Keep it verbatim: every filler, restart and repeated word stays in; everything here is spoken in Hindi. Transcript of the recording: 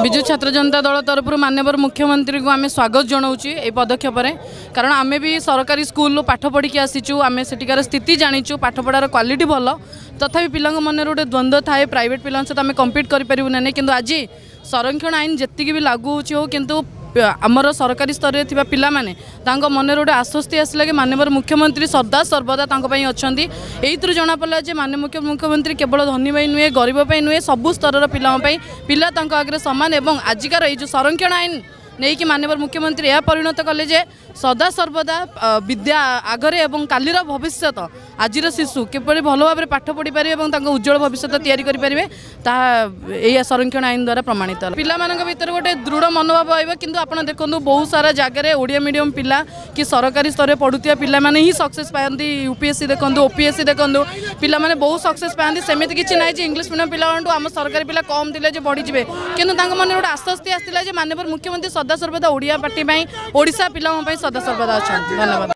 विजु छात्र जनता दल तरफ माननीय मुख्यमंत्री को आम स्वागत जनाऊँ ये पदक्षेप कारण आम भी सरकारी स्कूल पाठ पढ़ी आसीचु आम सेठिकार स्थिति जानीचु पाठपढ़ार क्वालिटी भल तथापि पिला मन गोटे द्वंद्व थाए प्राइवेट पिला सहित आम कम्पिट करूँ ना कि आज संरक्षण आईन जी भी लागू हो किंतु आमर सरकारी स्तर में पिला माने तांको मन गोटे आश्वस्ति आसला कि माननीय मुख्यमंत्री सदा सर्वदा अच्छा यही जना पड़ा जे माननीय मुख्य मुख्यमंत्री केवल धनी पाई नुहे गरीब पाई नुहे सबु स्तर पिला पिला आगे सामान एवं आजिकार ये संरक्षण आईन नहीं कि माननीय मुख्यमंत्री यह परिणत कले जे सदा सर्वदा विद्या आगरे एवं कालीर भविष्य आजिर शिशु किपरि भल भाव में पाठ पढ़ी पारे और उज्जवल भविष्य तैयारी करेंगे ताहा संरक्षण आईन द्वारा प्रमाणित पिला भीतर गोटे दृढ़ मनोभाव आइबा किंतु आपण देखंतु बहुत सारा जगह ओडिया मीडियम पिला कि सरकारी स्तर में पढ़ुथिया पिला माने ही सक्सेस पाती यूपीएससी देखंतु ओपीएससी देखंतु पिला माने बहुत सक्सेस पाती सेमिति किछि नाही जे इंग्लिश मीडियम पिला आम सरकारी पिला कम थिले जे बढ़ी जिवे किंतु तांको मन गोटे आश्वस्ति आसला जे माननीय मुख्यमंत्री सदा सर्वदा ओडिया पार्टी ओडिशा पिला सदा सर्वदा अच्छा। धन्यवाद।